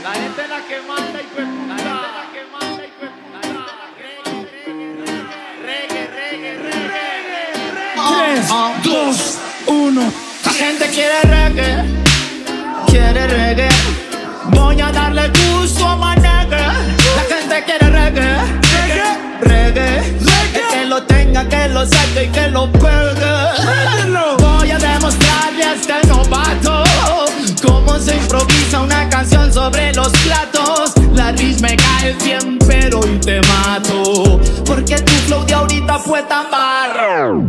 La gente es la que manda y pues puta. La gente es la que manda y pues puta. Reggae, reggae, reggae, reggae. 3, 2, 1. La gente quiere reggae, quiere reggae. Voy a darle gusto a my nigga. La gente quiere reggae, reggae. Que lo tenga, que lo saque y que lo pegue. Voy a demostrarle a este novato cómo se improvisa una canción sobre los platos. La riff me cae bien, pero hoy te mato, porque tu flow de ahorita fue tan barro.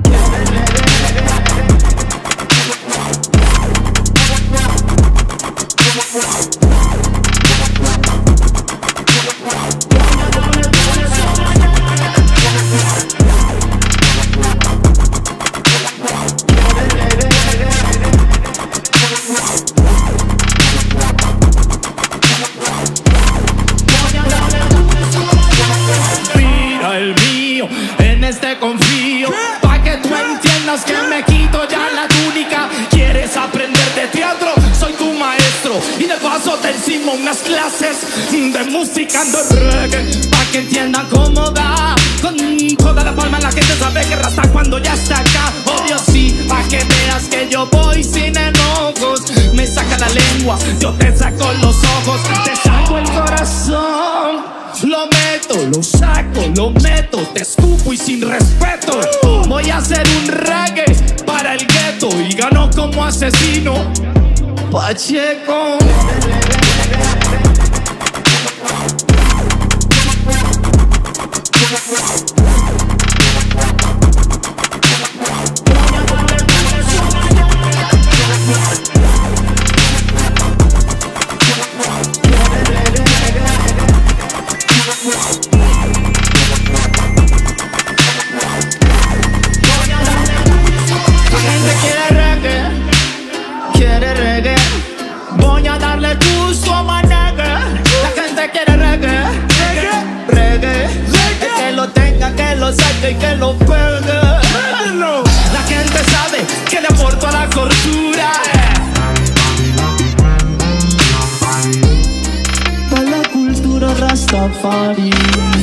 En este confío, pa' que tú entiendas que me quito ya la túnica. ¿Quieres aprender de teatro? Soy tu maestro y de paso te encimo unas clases de música de reggae, pa' que entiendan cómo da. Con toda la palma la gente sabe que rasta cuando ya está acá. Obvio sí, pa' que veas que yo voy sin enojos. Me saca la lengua, yo te saco los ojos, te saco el corazón. Lo meto, lo saco, lo meto, te escupo y sin respeto. Voy a hacer un reggae para el gueto y gano como asesino Pacheco. Voy a darle gusto a my nigga. La gente quiere reggae, reggae. El que lo tenga, que lo saque y que lo pegue. La gente sabe que le aporto a la cordura. Para la cultura Rastafari.